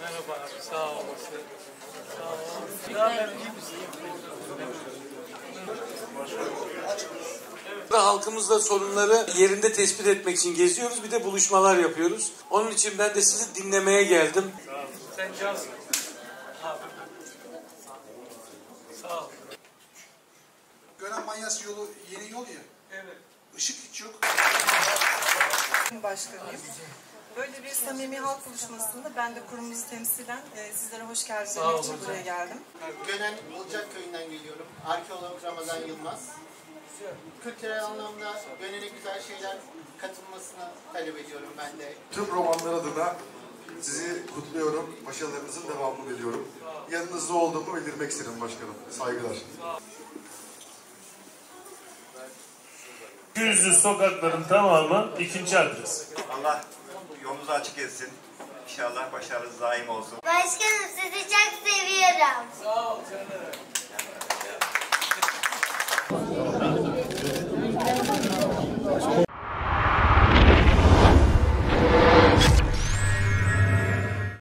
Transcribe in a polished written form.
Merhaba abi, sağ olasın. Sağ olun. Ne haber, iyi misin? Halkımızla sorunları yerinde tespit etmek için geziyoruz. Bir de buluşmalar yapıyoruz. Onun için ben de sizi dinlemeye geldim. Sağ olun. Sen cansın. Abi. Sağ ol. Gönen Manyas yolu yeni yol ya. Evet. Işık hiç yok. Başkanıyım. Böyle bir samimi halk buluşmasında ben de kurumumuzu temsilen sizlere hoş geldiniz demek için buraya geldim. Gönen Bulcak Köyü'nden geliyorum. Arkeolog Ramazan Yılmaz. Kültürel anlamda Gönen'e güzel şeyler katılmasını talep ediyorum ben de. Tüm romanlar adına sizi kutluyorum. Başarılarınızın devamını diliyorum. Yanınızda olduğumu bildirmek isterim başkanım. Saygılar. Yüzlü sokakların tamamı ikinci adres. Allah yolunuzu açık etsin. İnşallah başarınız daim olsun. Başkanım sizi çok seviyorum.